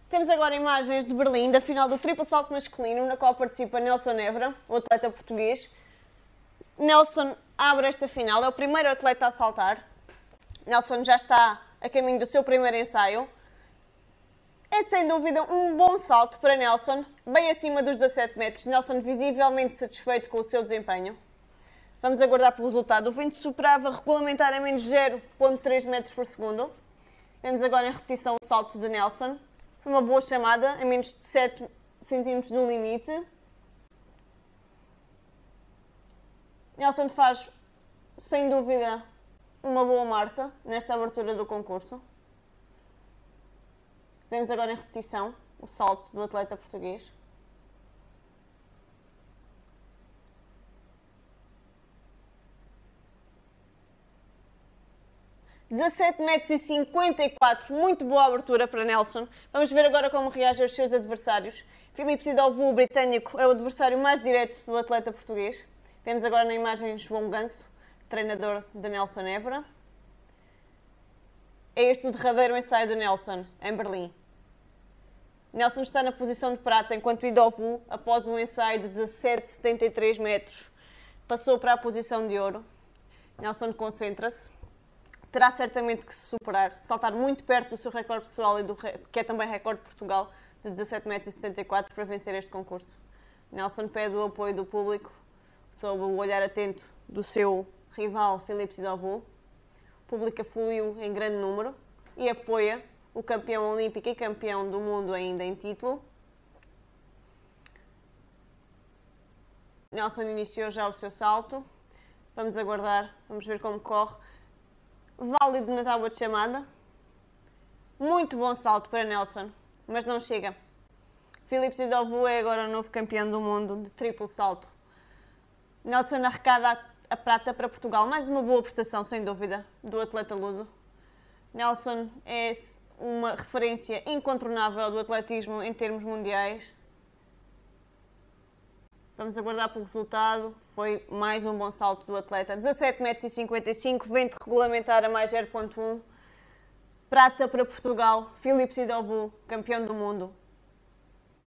Temos agora imagens de Berlim, da final do triplo salto masculino, na qual participa Nelson Évora, o atleta português. Nelson abre esta final, é o primeiro atleta a saltar. Nelson já está a caminho do seu primeiro ensaio. É sem dúvida um bom salto para Nelson, bem acima dos 17 metros. Nelson visivelmente satisfeito com o seu desempenho. Vamos aguardar pelo resultado. O vento superava regulamentariamente 0,3 metros por segundo. Vemos agora em repetição o salto de Nelson. Foi uma boa chamada, a menos de 7 centímetros do limite. Nelson faz, sem dúvida, uma boa marca nesta abertura do concurso. Vemos agora em repetição o salto do atleta português. (17,54 m), muito boa abertura para Nelson. Vamos ver agora como reage aos seus adversários. Philippe Sidovu, o britânico, é o adversário mais direto do atleta português. Vemos agora na imagem João Ganso, treinador de Nelson Évora. É este o derradeiro ensaio do Nelson, em Berlim. Nelson está na posição de prata, enquanto Sidovu, após um ensaio de 17,73 metros, passou para a posição de ouro. Nelson concentra-se. Terá certamente que se superar, saltar muito perto do seu recorde pessoal e que é também recorde de Portugal, de 17,74 m, para vencer este concurso. Nelson pede o apoio do público, sob o olhar atento do seu rival Philippe Sidovu. O público afluiu em grande número e apoia o campeão olímpico e campeão do mundo ainda em título. Nelson iniciou já o seu salto. Vamos aguardar, vamos ver como corre. Válido na tábua de chamada. Muito bom salto para Nelson, mas não chega. Philippe Sidovu é agora o novo campeão do mundo de triplo salto. Nelson arrecada a prata para Portugal. Mais uma boa prestação, sem dúvida, do atleta luso. Nelson é uma referência incontornável do atletismo em termos mundiais. Vamos aguardar pelo resultado. Foi mais um bom salto do atleta. 17,55 m, vento regulamentar a mais 0,1. Prata para Portugal. Philippe Sidovu, campeão do mundo